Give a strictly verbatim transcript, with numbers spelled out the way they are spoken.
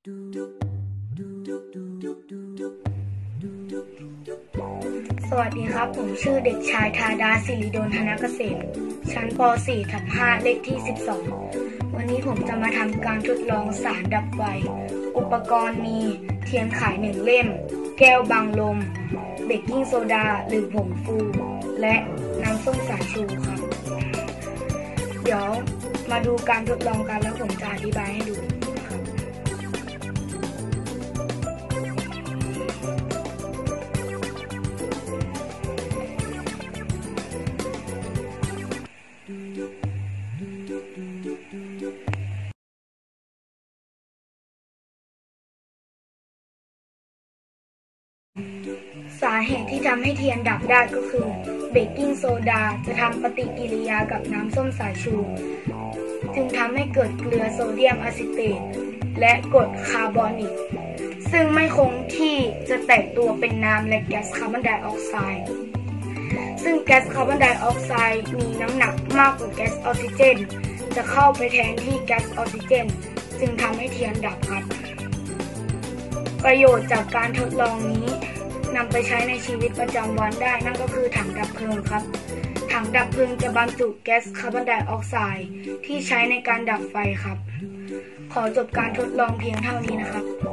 สวัสดีครับผมชื่อเด็กชายธาดาศิริดลธนเกษมชั้นป .สี่ ทับ ห้า เลขที่สิบสองวันนี้ผมจะมาทำการทดลองสารดับไฟอุปกรณ์มีเทียนไขหนึ่งเล่มแก้วบังลมเบกกิ้งโซดาหรือผงฟูและน้ำส้มสายชูครับเดี๋ยวมาดูการทดลองกันแล้วผมจะอธิบายให้ดูครับสาเหตุที่ทำให้เทียนดับได้ก็คือเบกกิ้งโซดาจะทำปฏิกิริยากับน้ำส้มสายชูจึงทำให้เกิดเกลือโซเดียมอะซิเตตและกรดคาร์บอนิกซึ่งไม่คงที่จะแตกตัวเป็นน้ำและแก๊สคาร์บอนไดออกไซด์ซึ่งแก๊สคาร์บอนไดออกไซด์มีน้ำหนักมากกว่าแก๊สออกซิเจนจะเข้าไปแทนที่แก๊สออกซิเจนจึงทำให้เทียนดับครับประโยชน์จากการทดลองนี้นำไปใช้ในชีวิตประจำวันได้นั่นก็คือถังดับเพลิงครับถังดับเพลิงจะบรรจุแก๊สคาร์บอนไดออกไซด์ที่ใช้ในการดับไฟครับขอจบการทดลองเพียงเท่านี้นะครับ